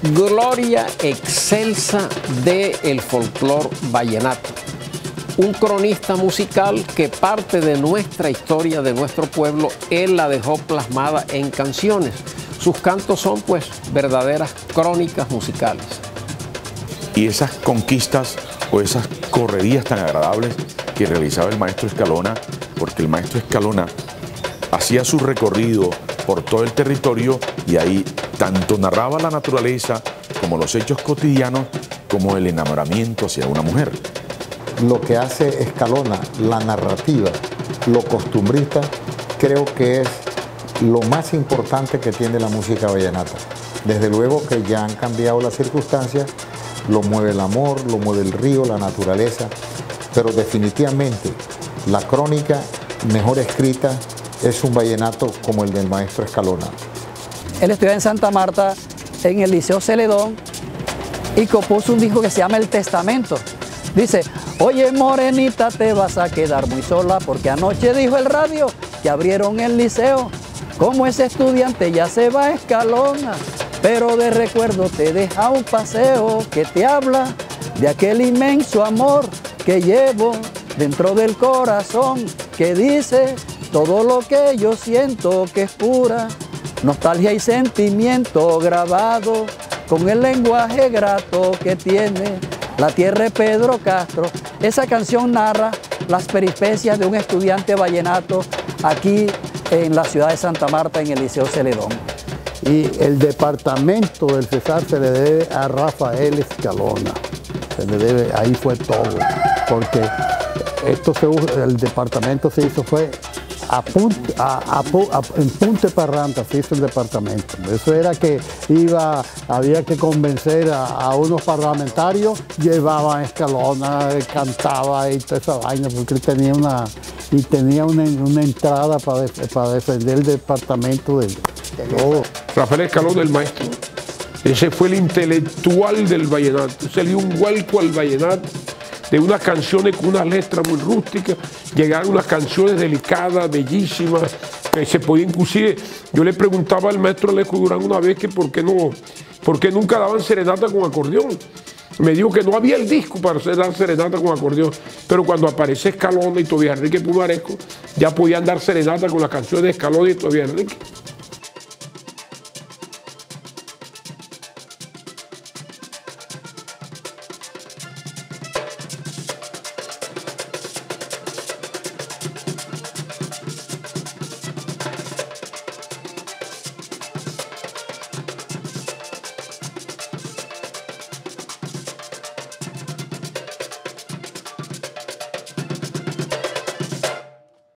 gloria excelsa del folclor vallenato. Un cronista musical que parte de nuestra historia, de nuestro pueblo, él la dejó plasmada en canciones. Sus cantos son pues verdaderas crónicas musicales. Y esas conquistas o esas correrías tan agradables que realizaba el maestro Escalona, porque el maestro Escalona hacía su recorrido por todo el territorio y ahí tanto narraba la naturaleza como los hechos cotidianos como el enamoramiento hacia una mujer. Lo que hace Escalona, la narrativa, lo costumbrista, creo que es lo más importante que tiene la música vallenata. Desde luego que ya han cambiado las circunstancias, lo mueve el amor, lo mueve el río, la naturaleza, pero definitivamente la crónica mejor escrita es un vallenato como el del maestro Escalona. Él estudió en Santa Marta, en el Liceo Celedón, y compuso un disco que se llama El Testamento. Dice: oye morenita, te vas a quedar muy sola, porque anoche dijo el radio que abrieron el liceo. Como ese estudiante ya se va a Escalona, pero de recuerdo te deja un paseo que te habla de aquel inmenso amor que llevo dentro del corazón, que dice todo lo que yo siento, que es pura nostalgia y sentimiento grabado con el lenguaje grato que tiene la tierra de Pedro Castro. Esa canción narra las peripecias de un estudiante vallenato aquí en la ciudad de Santa Marta, en el Liceo Celedón. Y el departamento del Cesar se le debe a Rafael Escalona. Se le debe, ahí fue todo. Porque el departamento se hizo fue en Punta Parranta se hizo el departamento. Eso era que había que convencer a unos parlamentarios, llevaban a Escalona, cantaba y toda esa vaina, porque él tenía una entrada para defender el departamento de todo. Rafael Escalona, el maestro, ese fue el intelectual del vallenato, se le dio un vuelco al vallenato, de unas canciones con unas letras muy rústicas, llegaron unas canciones delicadas, bellísimas, que se podía inclusive, yo le preguntaba al maestro Alejo Durán una vez que por qué nunca daban serenata con acordeón. Me dijo que no había el disco para dar serenata con acordeón, pero cuando aparece Escalona y Tobias Enrique Pumarejo, ya podían dar serenata con las canciones de Escalona y Tobias Enrique.